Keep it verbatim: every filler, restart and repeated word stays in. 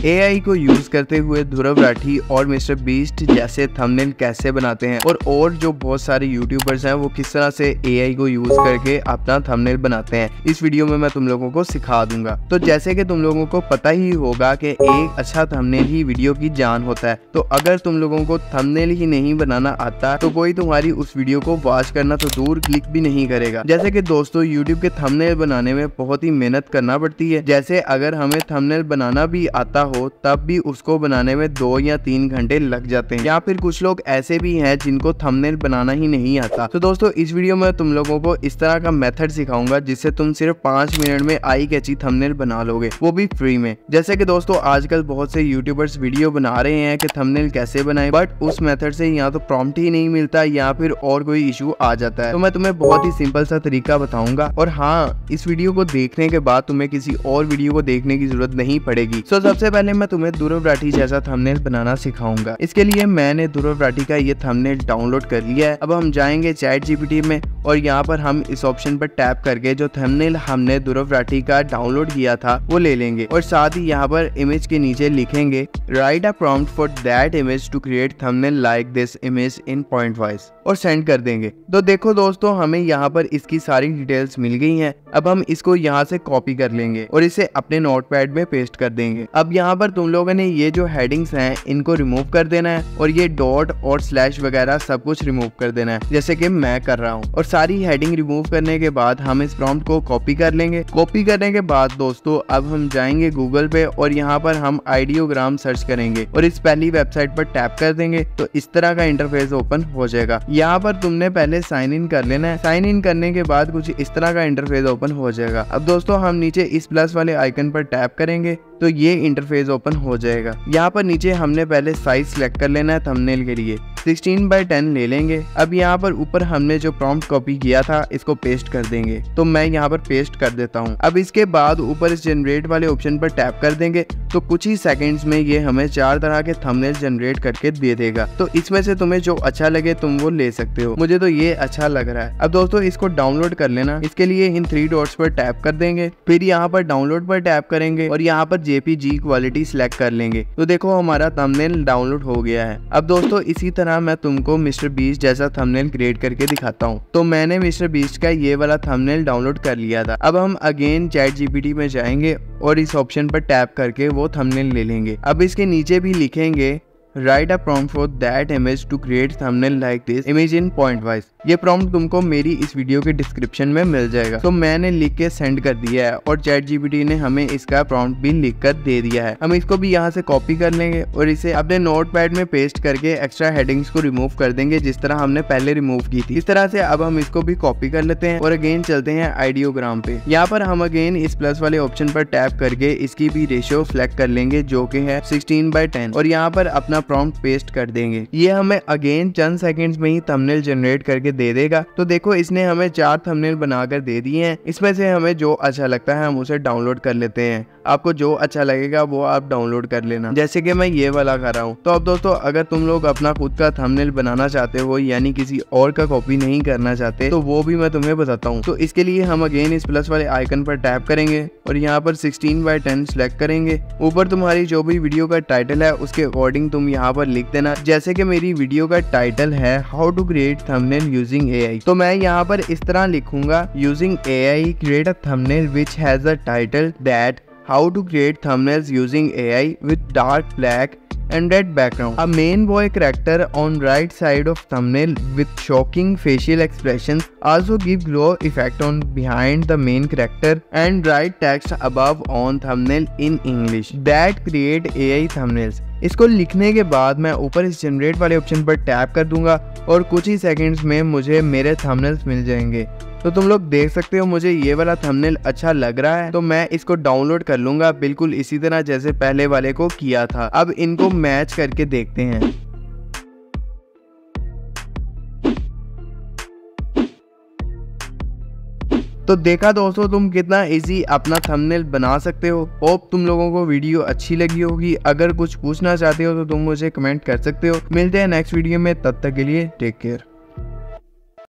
AI को use करते हुए ध्रुव राठी और मिस्टर बीस्ट जैसे थंबनेल कैसे बनाते हैं और और जो बहुत सारे यूट्यूबर्स हैं वो किस तरह से एआई को यूज करके अपना थंबनेल बनाते हैं, इस वीडियो में मैं तुम लोगों को सिखा दूंगा। तो जैसे कि तुम लोगों को पता ही होगा कि एक अच्छा थंबनेल ही वीडियो की जान होता है। तो अगर तुम लोगों को थंबनेल ही नहीं बनाना आता तो कोई तुम्हारी उस वीडियो को वॉच करना तो दूर क्लिक भी नहीं करेगा। जैसे कि दोस्तों यूट्यूब के थंबनेल बनाने में बहुत ही मेहनत करना पड़ती है। जैसे अगर हमें थंबनेल बनाना भी आता हो तब भी उसको बनाने में दो या तीन घंटे लग जाते हैं, या फिर कुछ लोग ऐसे भी हैं जिनको थंबनेल बनाना ही नहीं आता। तो दोस्तों इस वीडियो में तुम लोगों को इस तरह का मेथड सिखाऊंगा जिससे तुम सिर्फ पांच मिनट में आई कैची थंबनेल बना लोगे, वो भी फ्री में। जैसे कि दोस्तों आजकल बहुत से यूट्यूबर्स वीडियो बना रहे हैं कि थंबनेल कैसे बनाएं, बट उस मेथड से या तो प्रॉम्प्ट ही नहीं मिलता या फिर और कोई इशू आ जाता है। तो मैं तुम्हें बहुत ही सिंपल सा तरीका बताऊंगा, और हाँ, इस वीडियो को देखने के बाद तुम्हें किसी और वीडियो को देखने की जरूरत नहीं पड़ेगी। सो सबसे पहले मैं तुम्हें ध्रुव राठी जैसा थंबनेल बनाना सिखाऊंगा। इसके लिए मैंने ध्रुव राठी का ये थंबनेल डाउनलोड कर लिया है। अब हम जाएंगे चैट जीपीटी में और यहाँ पर हम इस ऑप्शन पर टैप करके जो थंबनेल हमने ध्रुव राठी का डाउनलोड किया था वो ले लेंगे, और साथ ही यहाँ पर इमेज के नीचे लिखेंगे write a prompt for that image to create thumbnail like this image in point wise, और सेंड कर देंगे। तो देखो दोस्तों हमें यहाँ पर इसकी सारी डिटेल्स मिल गई हैं। अब हम इसको यहाँ से कॉपी कर लेंगे और इसे अपने नोटपैड में पेस्ट कर देंगे। अब यहाँ पर तुम लोगों ने ये जो हेडिंग्स हैं इनको रिमूव कर देना है, और ये डॉट और स्लैश वगैरह सब कुछ रिमूव कर देना है जैसे कि मैं कर रहा हूँ। और सारी हेडिंग रिमूव करने के बाद हम इस प्रॉम्प्ट को कॉपी कर लेंगे। कॉपी करने के बाद दोस्तों अब हम जाएंगे गूगल पे और यहाँ पर हम आइडियोग्राम सर्च करेंगे और इस पहली वेबसाइट पर टैप कर देंगे तो इस तरह का इंटरफेस ओपन हो जाएगा। यहाँ पर तुमने पहले साइन इन कर लेना है। साइन इन करने के बाद कुछ इस तरह का इंटरफेस ओपन हो जाएगा। अब दोस्तों हम नीचे इस प्लस वाले आइकन पर टैप करेंगे तो ये इंटरफेस ओपन हो जाएगा। यहाँ पर नीचे हमने पहले साइज सिलेक्ट कर लेना है थंबनेल के लिए, सोलह बाय दस ले लेंगे। अब यहाँ पर ऊपर हमने जो प्रॉम्प्ट कॉपी किया था इसको पेस्ट कर देंगे, तो मैं यहाँ पर पेस्ट कर देता हूँ। अब इसके बाद ऊपर इस जनरेट वाले ऑप्शन पर टैप कर देंगे तो कुछ ही सेकंड्स में ये हमें चार तरह के थंबनेल जनरेट करके दे देगा। तो इसमें से तुम्हें जो अच्छा लगे तुम वो ले सकते हो। मुझे तो ये अच्छा लग रहा है। अब दोस्तों इसको डाउनलोड कर लेना। इसके लिए इन थ्री डॉट्स पर टैप कर देंगे, फिर यहाँ पर डाउनलोड पर टैप करेंगे और यहाँ पर जेपीजी क्वालिटी सिलेक्ट कर लेंगे। तो देखो हमारा थंबनेल डाउनलोड हो गया है। अब दोस्तों इसी तरह मैं तुमको मिस्टर बीस्ट जैसा थंबनेल क्रिएट करके दिखाता हूँ। तो मैंने मिस्टर बीस्ट का ये वाला थंबनेल डाउनलोड कर लिया था। अब हम अगेन चैट जीपीटी में जाएंगे और इस ऑप्शन पर टैप करके वो थंबनेल ले लेंगे। अब इसके नीचे भी लिखेंगे write a prompt for that image to create thumbnail like this image in point wise. ये प्रॉम्प्ट तुमको मेरी इस वीडियो के डिस्क्रिप्शन में मिल जाएगा। तो मैंने लिख के सेंड कर दिया है और चैट जीपीटी ने हमें इसका प्रॉम्प्ट भी लिख कर दे दिया है। हम इसको भी यहाँ से कॉपी कर लेंगे और इसे अपने नोटपैड में पेस्ट करके एक्स्ट्रा हेडिंग्स को रिमूव कर देंगे जिस तरह हमने पहले रिमूव की थी। इस तरह से अब हम इसको भी कॉपी कर लेते हैं और अगेन चलते हैं आइडियोग्राम पे। यहाँ पर हम अगेन इस प्लस वाले ऑप्शन पर टैप करके इसकी भी रेशियो सिलेक्ट कर लेंगे जो कि है सोलह बाय दस, और यहाँ पर अपना प्रॉम्प्ट पेस्ट कर देंगे। ये हमें अगेन चंद सेकंड्स में ही थंबनेल जनरेट करके दे देगा। तो देखो इसने हमें चार थंबनेल बनाकर दे दिए हैं। इसमें से हमें जो अच्छा लगता है हम उसे डाउनलोड कर लेते हैं। आपको जो अच्छा लगेगा वो आप डाउनलोड कर लेना, जैसे कि मैं ये वाला कर रहा हूँ। तो अब दोस्तों अगर तुम लोग अपना खुद का थंबनेल बनाना चाहते हो यानी किसी और का कॉपी नहीं करना चाहते तो वो भी मैं तुम्हें बताता हूँ। तो इसके लिए हम अगेन इस प्लस वाले आइकन पर टैप करेंगे और यहाँ पर सोलह बाय दस सिलेक्ट करेंगे। ऊपर तुम्हारी जो भी वीडियो का टाइटल है उसके अकॉर्डिंग तुम यहाँ पर लिख देना। जैसे कि मेरी वीडियो का टाइटल है how to create thumbnail using AI, तो मैं यहाँ पर इस तरह लिखूंगा using AI create a thumbnail which has a title that how to create thumbnails using AI with dark black and red background. A main boy character on right side of thumbnail with shocking facial expressions also give glow effect on behind the main character and write text above on thumbnail in English that create A I thumbnails. इसको लिखने के बाद मैं ऊपर इस generate वाले option पर tap कर दूंगा और कुछ ही सेकंड्स में मुझे मेरे थंबनेल्स मिल जाएंगे। तो तुम लोग देख सकते हो मुझे ये वाला थंबनेल अच्छा लग रहा है, तो मैं इसको डाउनलोड कर लूंगा बिल्कुल इसी तरह जैसे पहले वाले को किया था। अब इनको मैच करके देखते हैं। तो देखा दोस्तों तुम कितना इजी अपना थंबनेल बना सकते हो। होप तुम लोगों को वीडियो अच्छी लगी होगी। अगर कुछ पूछना चाहते हो तो तुम मुझे कमेंट कर सकते हो। मिलते हैं नेक्स्ट वीडियो में, तब तक के लिए टेक केयर।